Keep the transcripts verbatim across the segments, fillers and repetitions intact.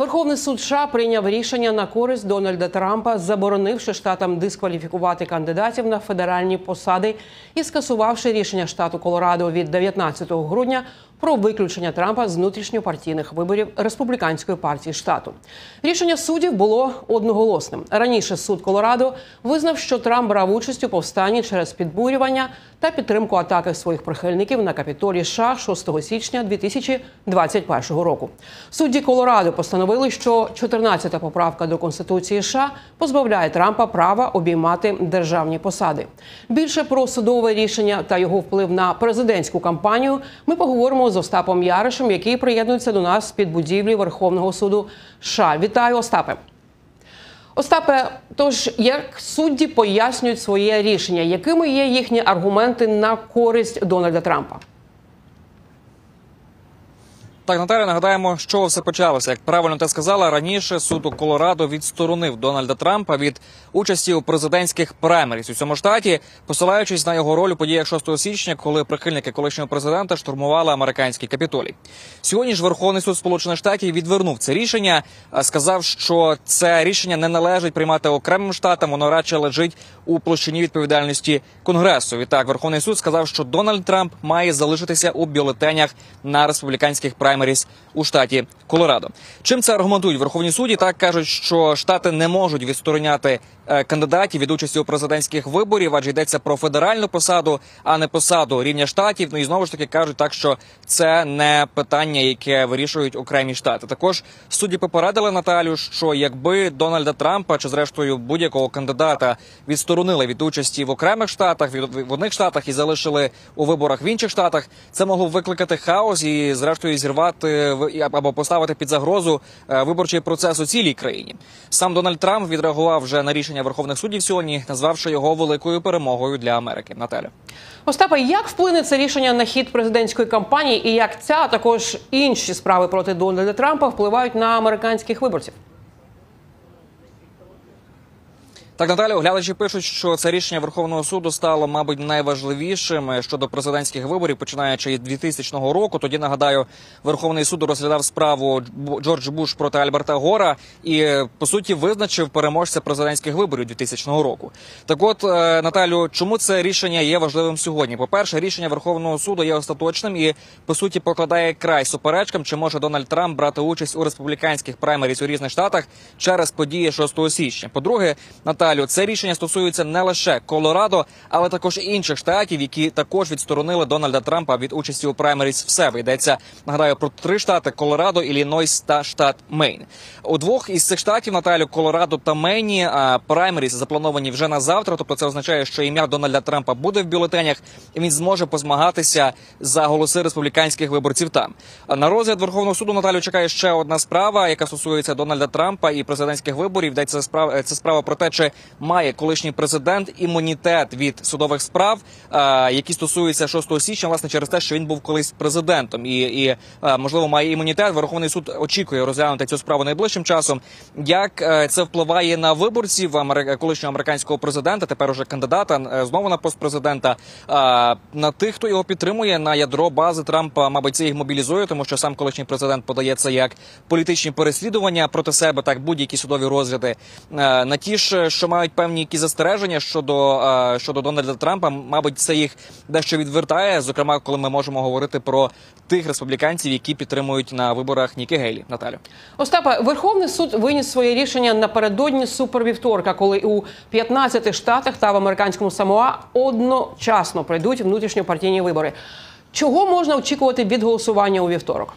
Верховний суд США прийняв рішення на користь Дональда Трампа, заборонивши штатам дискваліфікувати кандидатів на федеральні посади і скасувавши рішення штату Колорадо від дев'ятнадцятого грудня про виключення Трампа з внутрішньопартійних виборів республіканської партії штату. Рішення суддів було одноголосним. Раніше суд Колорадо визнав, що Трамп брав участь у повстанні через підбурювання та підтримку атаки своїх прихильників на Капітолій США шостого січня дві тисячі двадцять першого року. Судді Колорадо постановили, що чотирнадцята поправка до Конституції США позбавляє Трампа права обіймати державні посади. Більше про судове рішення та його вплив на президентську кампанію ми поговоримо з Остапом Яришем, який приєднується до нас з-під будівлі Верховного суду США. Вітаю, Остапе. Остапе, тож як судді пояснюють своє рішення? Якими є їхні аргументи на користь Дональда Трампа? Так, Наталя, нагадаємо, з чого все почалося. Як правильно ти сказала, раніше суд у Колорадо відсторонив Дональда Трампа від участі у президентських праймеріс у цьому штаті, посилаючись на його роль у подіях шостого січня, коли прихильники колишнього президента штурмували американський Капітолій. Сьогодні ж Верховний суд Сполучених Штатів відвернув це рішення, сказав, що це рішення не належить приймати окремим штатам, воно радше лежить у площині відповідальності Конгресу. Відтак, Верховний суд сказав, що Дональд Трамп має залишитися у бюлетенях на республіканських праймеріс у штаті Колорадо. Чим це аргументують Верховні суді? Так кажуть, що штати не можуть відстороняти е, кандидатів від участі у президентських виборів, адже йдеться про федеральну посаду, а не посаду рівня штатів. Ну і знову ж таки кажуть так, що це не питання, яке вирішують окремі штати. Також судді попередили Наталю, що якби Дональда Трампа чи зрештою будь-якого кандидата відсторонили від участі в окремих штатах, в одних штатах і залишили у виборах в інших штатах, це могло викликати хаос і зрештою зірвати або поставити під загрозу виборчий процес у цілій країні. Сам Дональд Трамп відреагував вже на рішення Верховних суддів сьогодні, назвавши його великою перемогою для Америки. Наталя. Остапе, як вплине це рішення на хід президентської кампанії і як ця, а також інші справи проти Дональда Трампа впливають на американських виборців? Так, Наталя, оглядачі пишуть, що це рішення Верховного суду стало, мабуть, найважливішим щодо президентських виборів, починаючи від двохтисячного року. Тоді, нагадаю, Верховний суд розглядав справу Джордж Буш проти Альберта Гора і, по суті, визначив переможця президентських виборів двохтисячного року. Так от, Наталю, чому це рішення є важливим сьогодні? По-перше, рішення Верховного суду є остаточним і, по суті, покладає край суперечкам, чи може Дональд Трамп брати участь у республіканських праймеріс у різних штатах через події шостого січня. По-друге, Наталю, це рішення стосується не лише Колорадо, але також інших штатів, які також відсторонили Дональда Трампа від участі у праймеріс в себе. Йдеться, нагадаю, про три штати – Колорадо, Іллінойс та штат Мейн. У двох із цих штатів, Наталю, Колорадо та Мейні, праймеріс заплановані вже на завтра, тобто це означає, що ім'я Дональда Трампа буде в бюлетенях, і він зможе позмагатися за голоси республіканських виборців там. На розгляд Верховного суду, Наталю, чекає ще одна справа, яка стосується Дональда Трампа і президентських виборів. Йдеться справа, це справа про те, чи має колишній президент імунітет від судових справ, які стосуються шостого січня, власне, через те, що він був колись президентом. І, і можливо, має імунітет. Верховний суд очікує розглянути цю справу найближчим часом. Як це впливає на виборців колишнього американського президента, тепер уже кандидата, знову на пост президента, на тих, хто його підтримує, на ядро бази Трампа, мабуть, це їх мобілізує, тому що сам колишній президент подає це як політичні переслідування проти себе, так будь-які судові розгляди. На ті ж, що мають певні які застереження щодо, щодо Дональда Трампа, мабуть, це їх дещо відвертає, зокрема, коли ми можемо говорити про тих республіканців, які підтримують на виборах Нікі Гейлі. Наталю. Остапе, Верховний суд виніс своє рішення напередодні супервівторка, коли у п'ятнадцяти штатах та в американському Самоа одночасно пройдуть внутрішньопартійні вибори. Чого можна очікувати від голосування у вівторок?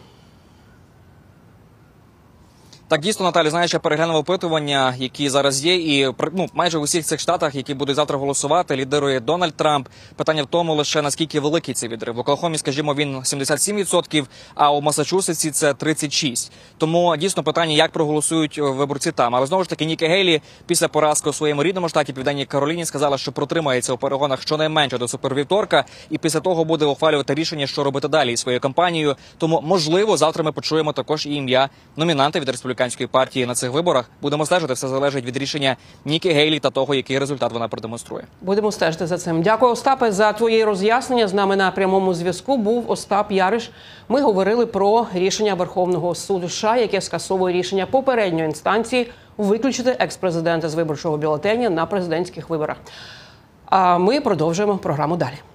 Так, дійсно, Наталі, знаєш, я переглянув опитування, які зараз є, і ну, майже в усіх цих штатах, які будуть завтра голосувати, лідирує Дональд Трамп. Питання в тому лише, наскільки великий цей відрив. В Оклахомі, скажімо, він сімдесят сім відсотків, а у Масачусетсі це тридцять шість. Тому, дійсно, питання, як проголосують виборці там. Але, знову ж таки, Нікі Гейлі після поразки у своєму рідному штаті, Південній Кароліні, сказала, що протримається у перегонах щонайменше до супервівторка, і після того буде ухвалювати рішення, що робити далі із своєю кампанією. Тому, можливо, завтра ми почуємо також і ім'я номінанта від республіканців республіканської партії на цих виборах. Будемо стежити, все залежить від рішення Нікі Гейлі та того, який результат вона продемонструє. Будемо стежити за цим. Дякую, Остапе, за твої роз'яснення. З нами на прямому зв'язку був Остап Яриш. Ми говорили про рішення Верховного суду США, яке скасовує рішення попередньої інстанції виключити екс-президента з виборчого бюлетеня на президентських виборах. А ми продовжуємо програму далі.